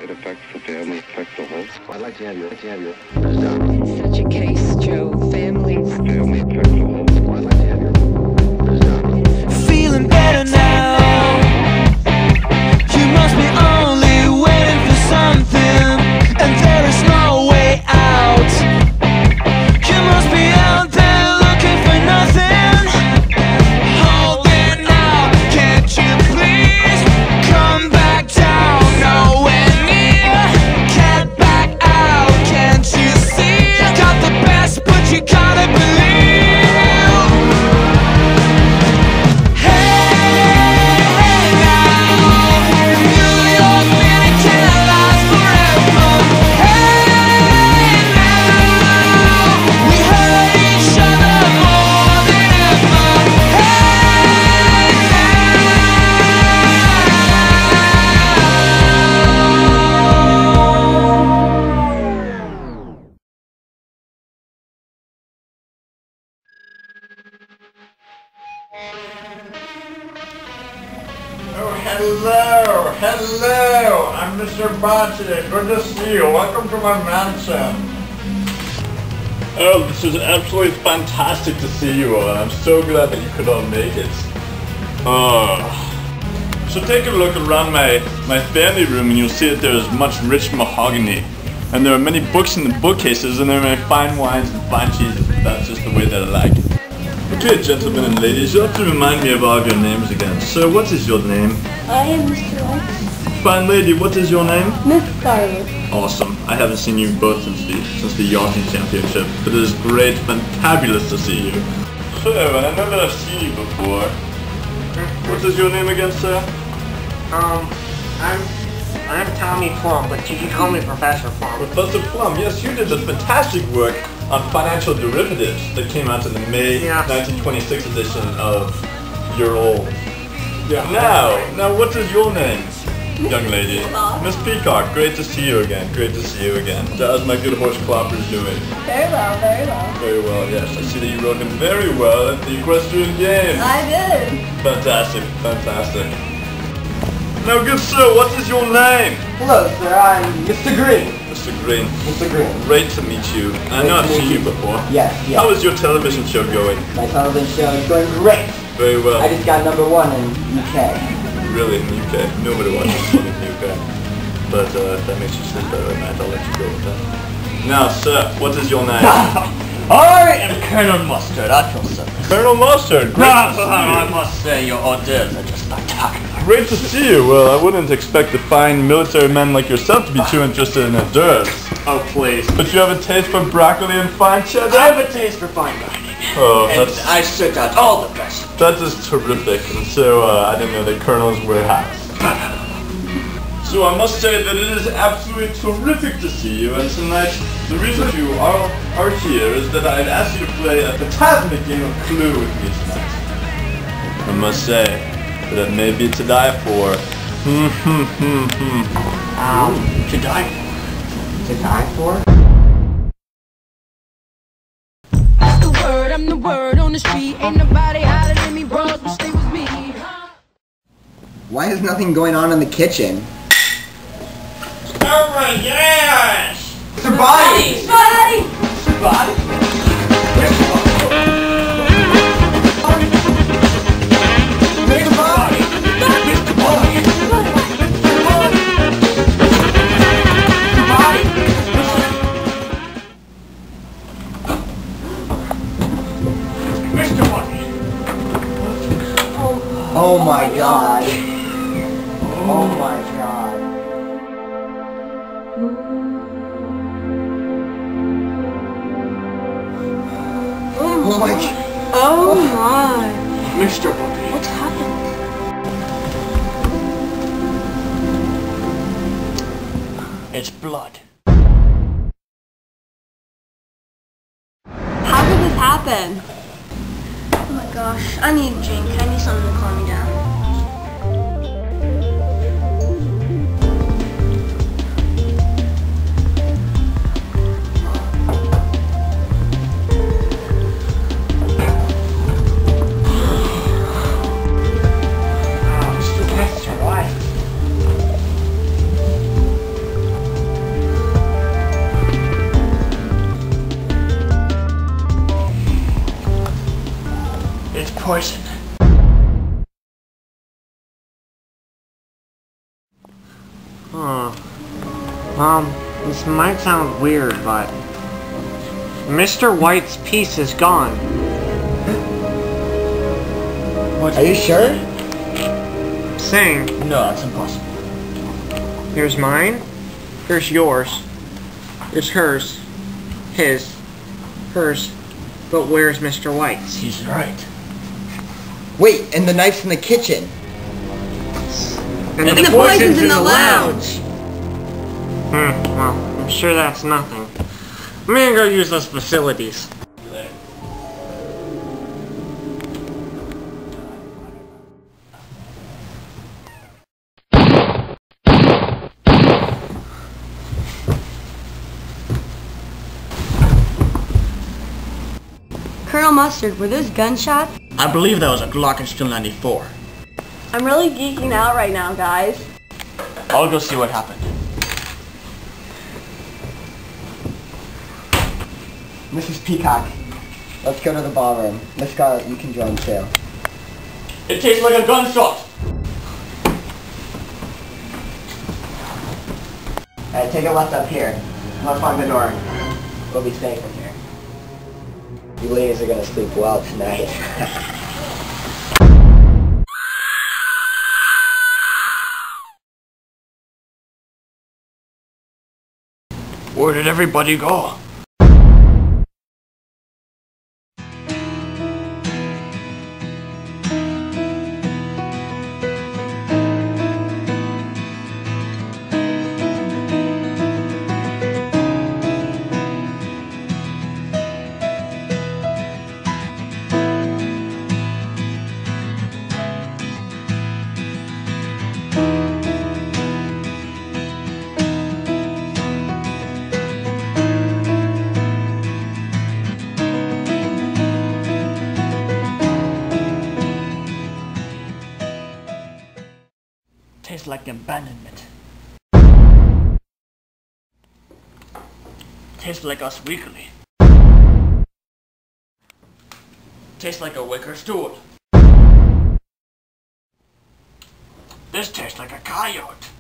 It affects the family, affects the whole. I'd like to have your It's such a case, Joe. Families. Family affects the whole. I'd like to have your feeling better now. You must be only waiting for something, and there is no way out. You must be out there looking for nothing. Hold it now, can't you please come back down? Nowhere near, can't back out. Can't you see? Got the best, but you gotta believe. Oh, hello, I'm Mr. Boddy, good to see you, welcome to my mansion. Oh, this is absolutely fantastic to see you all, and I'm so glad that you could all make it. So take a look around my family room and you'll see that there is much rich mahogany. And there are many books in the bookcases, and there are many fine wines and fine cheeses. That's just the way that I like it. Okay, gentlemen and ladies, you'll have to remind me of all of your names again. Sir, what is your name? I am Mr. Lex. Fine lady, what is your name? Miss Carter. Awesome. I haven't seen you both since the yachting championship, but it is great, fantabulous to see you. So, and I know that I've seen you before. What is your name again, sir? I'm Tommy Plum, but you can call me Professor Plum. Professor Plum, yes, you did the fantastic work on financial derivatives that came out in the May 1926 edition of Your Old. Yeah. Now, what is your name, young lady? Miss Peacock, great to see you again, great to see you again. How's my good horse Cloppers doing? Very well, very well. Very well, yes. I see that you rode him very well at the equestrian games. I did. Fantastic, fantastic. Now, good sir, what is your name? Hello, sir. I'm Mr. Green. Mr. Green. Mr. Green. Great to meet you. I know I've seen you before. Yes. How is your television show going? My television show is going great. Very well. I just got #1 in UK. Really, in the UK? Nobody watches it in the UK. But if that makes you sleep better at night, I'll let you go with that. Now, sir, what is your name? I am Colonel Mustard. I feel so. Colonel Mustard. Great to see I you. must say your hors d'oeuvres are just spectacular. Great to see you. Well, I wouldn't expect a fine military man like yourself to be too interested in hors d'oeuvres. Oh, please. But you have a taste for broccoli and fine cheddar? I have a taste for fine dining. Oh, And that's... I search out all the best. That is terrific, and so I didn't know that colonels wear hats. So I must say that it is absolutely terrific to see you, and tonight the reason you are here is that I'd asked you to play a fantastic game of Clue with me tonight. I must say that it may be to die for. To die for? To die for? I'm the word on the street. Ain't nobody hotter than me, bros, but stay with me. Why is nothing going on in the kitchen? Oh my gosh! Mr. Boddy! Buddy! Mr. Boddy? Where's the body? Mr. Boddy! Mr. Boddy! Mr. Boddy! Oh my god. Oh my god. Oh my god. Oh my. Mr. Boddy! What's happened? It's blood. How did this happen? Oh my gosh, I need a drink. I need something to calm me down. poison. This might sound weird, but Mr. White's piece is gone. What? Are you sure? Saying, No, that's impossible. here's mine, here's yours, here's hers, his, hers, but where's Mr. White's? He's right. Wait, and the knife's in the kitchen. And the poison's in the lounge. Well, I'm sure that's nothing. I'm gonna go use those facilities. Colonel Mustard, were those gunshots? I believe that was a Glockenspiel 94. I'm really geeking out right now, guys. I'll go see what happened. Mrs. Peacock, let's go to the ballroom. Miss Scarlet, you can join too. It tastes like a gunshot. Alright, take a left up here. Let's lock the door. We'll be safe in here. You ladies are gonna sleep well tonight. Where did everybody go? Tastes like abandonment. Tastes like us weekly. Tastes like a wicker stool. This tastes like a coyote.